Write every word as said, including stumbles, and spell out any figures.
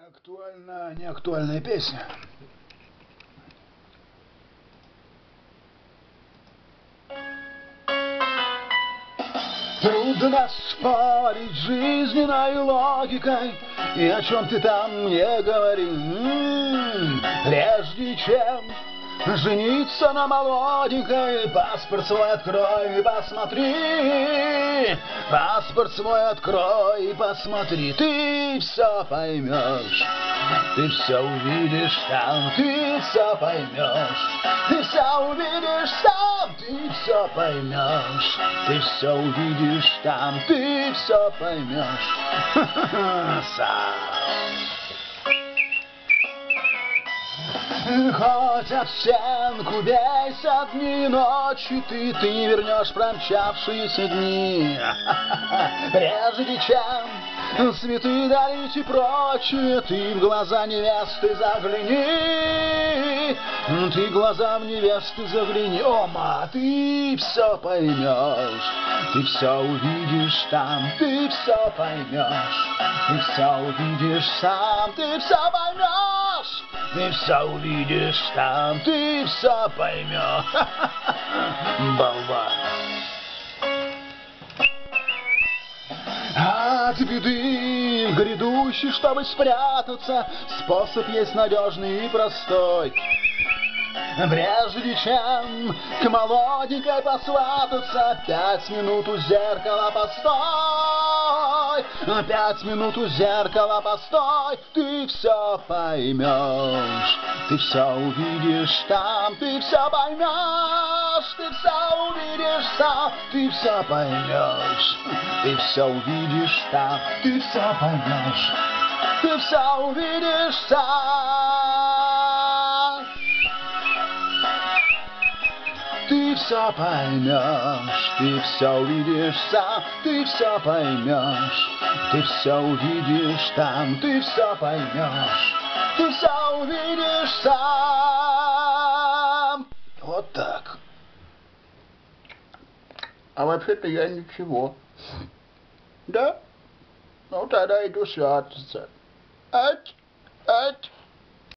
Актуальна, не актуальная песня. Трудно спорить с жизненной логикой, и о чем ты там мне говори. М-м-м, прежде чем жениться на молоденькой, паспорт свой открой и посмотри. Паспорт свой открой и посмотри. Ты все поймешь, ты все увидишь там, ты все поймешь, ты все увидишь там, ты все поймешь, ты все увидишь там, ты все поймешь сам. Хоть об стенку бейся дни и ночи, ты, ты не вернешь промчавшиеся дни. Прежде чем цветы дарить и прочее, ты в глаза невесты загляни. Ты глазам невесты загляни. Ома, ты все поймешь, ты все увидишь там, ты все поймешь, ты все увидишь сам, ты все поймешь. Ты все увидишь там, ты все поймешь. Болван. От беды грядущей, чтобы спрятаться, способ есть надежный и простой. Прежде чем к молоденькой посвататься, пять минут у зеркала постой. Пять минут у зеркала постой. Ты все поймешь, ты все увидишь там, ты все поймешь, ты все увидишь там, ты все поймешь, ты все увидишь там, ты все поймешь, ты все увидишь там. Ты все поймешь, ты все увидишь сам, ты все поймешь, ты все увидишь там, ты все поймешь, ты все увидишь сам. Вот так. А вообще-то я ничего. Да? Ну тогда иду свататься. Ать, ать.